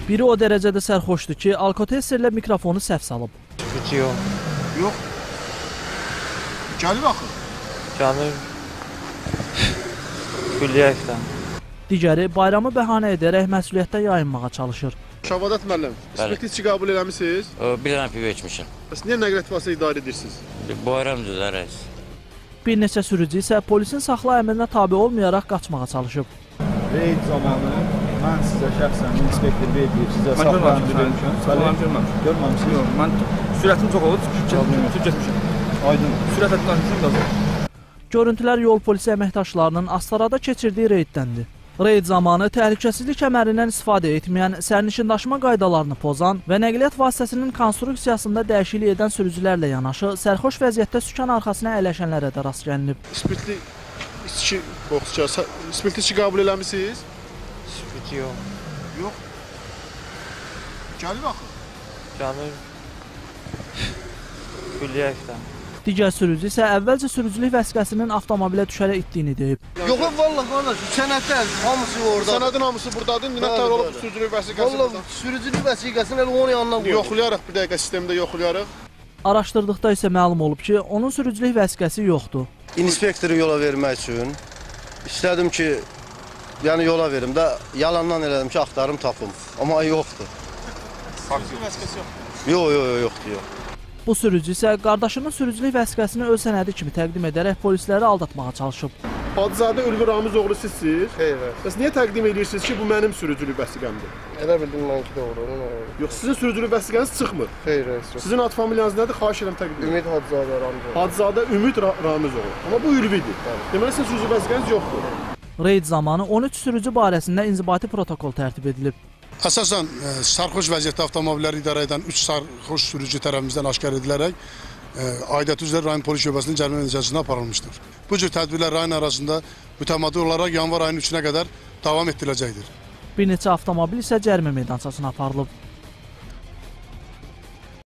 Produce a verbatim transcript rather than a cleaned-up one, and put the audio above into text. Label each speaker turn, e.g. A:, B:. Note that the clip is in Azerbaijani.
A: Biri o dərəcədə sərxoşdur ki, alkotesterlə mikrofonu səhv salıb.
B: Çıxıcı yox.
C: Yox. Gəlib axı.
B: Gəlir. Gülləyəkdən.
A: Digəri bayramı bəhanə edərək məsuliyyətdən yayınmağa çalışır.
C: Şavadat müəllim, inspektör qəbul eləmisiniz?
B: Bir dənə pivə içmişəm.
C: Bəs niyə nəqliyyat vasitəsilə idarə edirsiniz?
B: Bayramdır rəis.
A: Bir neçə sürücü isə polisin saxla əmrinə tabe olmayaraq qaçmağa çalışıb.
D: Reyd zamanı mən sizə şəxsən inspektor verdim, sizə saxla əmri vermişəm. Mən görməmişəm. Görməmişsiniz?
E: Yox, mən sürətim çox olub, çox getmişəm.
D: Aydın.
E: Sürət həddindən düşmüşəm qazanım.
A: Görüntülər yol polisi əməkdaşlarının Astarada keçirdiyi reydləndi. Reyd zamanı təhlükəsizlik kəmərindən istifadə etməyən, sərnişindaşıma qaydalarını pozan və nəqliyyat vasitəsinin konstruksiyasında dəyişiklik edən sürücülərlə yanaşı, sərxoş vəziyyətdə sükan arxasına əyləşənlərə də rast gəlinib.
C: İspirtli içki boxçu, İspirtli içki qəbul eləmisiniz?
B: İspirtli yox.
C: Yox. Gəlib axı.
B: Gəlir. Gülləyəkdən.
A: Digər sürücü isə əvvəlcə sürücülük vəsiqəsinin avtomobilə düşərək itdiyini deyib.
F: Yox, vallahi qardaş, sənədlər hamısı orada.
C: Sənədin hamısı buradadır. Nətər olub sürücülük vəsiqəsi?
F: Vallahi sürücülük vəsiqəsini elə onun yanına qoyub.
C: Yoxlayarıq bir dəqiqə sistemdə yoxlayarıq.
A: Araşdırdıqda isə məlum olub ki, onun sürücülük vəsiqəsi yoxdur.
F: İnspektoru yola vermək üçün istədim ki, yəni yola verim də yalandan elədim ki, axtarım tapım. Amma yoxdur.
C: Sürücülük vəsiqəsi yoxdur.
F: Yox, yox, yoxdur, yox.
A: Bu sürücü isə qardaşının sürücülük vəsiqəsini öz sənədi kimi təqdim edərək polisləri aldatmağa çalışıb.
C: Hadizadə Ülvi Ramizoğlu sizsiniz?
F: Xeyr.
C: Bəs niyə təqdim edirsiniz ki, bu mənim sürücülük vəsiqəmdir?
F: Elə bildim mən ki, doğru.
C: Yox, sizin sürücülük vəsiqəniz çıxmır.
F: Xeyr,
C: sizin ad familiyanız nədir? Xahiş edirəm təqdim edin.
F: Ümid Hacızadə Ramizoğlu.
C: Hadizadə Ümid Ramizoğlu. Amma bu Ülvidir. Deməli, sizin sürücülük vəsiqəniz yoxdur.
A: Reyd zamanı on üç sürücü barəsində inzibati protokol tərtib edilib.
G: Əsasən, sərxoş vəziyyətdə avtomobilləri idarə edən üç sərxoş sürücü tərəfimizdən aşkar edilərək aidiyyatı üzrə rayon polis şöbəsinin cərimə nəticəsində aparılmışdır. Bu cür tədbirlər rayon arasında mütəmadi olaraq yanvar ayının üçünə qədər davam etdiriləcəkdir.
A: Bir neçə avtomobil isə cərimə meydançasına aparılıb.